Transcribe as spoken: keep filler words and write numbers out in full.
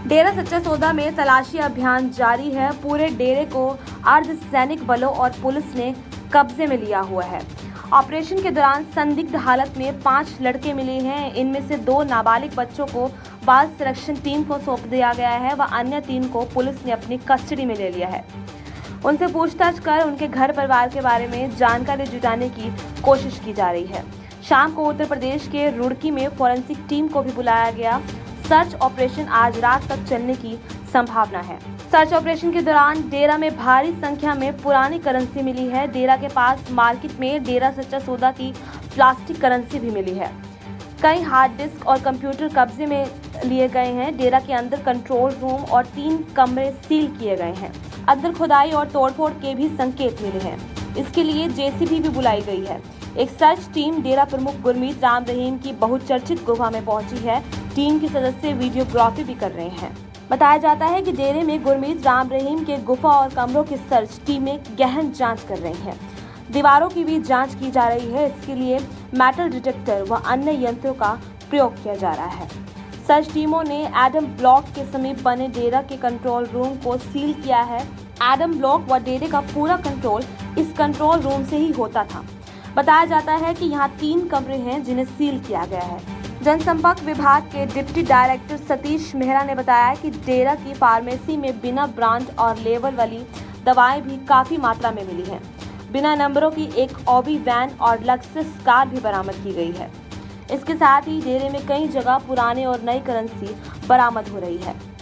डेरा सच्चा सौदा में तलाशी अभियान जारी है। पूरे डेरे को अर्धसैनिक बलों और पुलिस ने कब्जे में लिया हुआ है। ऑपरेशन के दौरान संदिग्ध हालत में पांच लड़के मिले हैं। इनमें से दो नाबालिग बच्चों को बाल संरक्षण टीम को सौंप दिया गया है व अन्य तीन को पुलिस ने अपनी कस्टडी में ले लिया है। उनसे पूछताछ कर उनके घर परिवार के बारे में जानकारी जुटाने की कोशिश की जा रही है। शाम को उत्तर प्रदेश के रुड़की में फॉरेंसिक टीम को भी बुलाया गया। सर्च ऑपरेशन आज रात तक चलने की संभावना है। सर्च ऑपरेशन के दौरान डेरा में भारी संख्या में पुरानी करेंसी मिली है। डेरा के पास मार्केट में डेरा सच्चा सौदा की प्लास्टिक करेंसी भी मिली है। कई हार्ड डिस्क और कंप्यूटर कब्जे में लिए गए हैं। डेरा के अंदर कंट्रोल रूम और तीन कमरे सील किए गए हैं। अंदर खुदाई और तोड़फोड़ के भी संकेत मिले हैं। इसके लिए जेसीबी भी बुलाई गई है। एक सर्च टीम डेरा प्रमुख गुरमीत राम रहीम की बहुचर्चित गुफा में पहुंची है। टीम के सदस्य वीडियोग्राफी भी कर रहे हैं। बताया जाता है कि डेरे में गुरमीत राम रहीम के गुफा और कमरों की सर्च टीमें गहन जांच कर रही हैं। दीवारों की भी जांच की जा रही है। इसके लिए मेटल डिटेक्टर व अन्य यंत्रों का प्रयोग किया जा रहा है। सर्च टीमों ने एडम ब्लॉक के समीप बने डेरा के कंट्रोल रूम को सील किया है। एडम ब्लॉक व डेरे का पूरा कंट्रोल इस कंट्रोल रूम से ही होता था। बताया जाता है कि यहाँ तीन कमरे हैं जिन्हें सील किया गया है। जनसंपर्क विभाग के डिप्टी डायरेक्टर सतीश मेहरा ने बताया कि डेरा की फार्मेसी में बिना ब्रांड और लेबल वाली दवाएं भी काफी मात्रा में मिली हैं। बिना नंबरों की एक ऑबी वैन और लक्सस कार भी बरामद की गई है। इसके साथ ही डेरे में कई जगह पुराने और नई करेंसी बरामद हो रही है।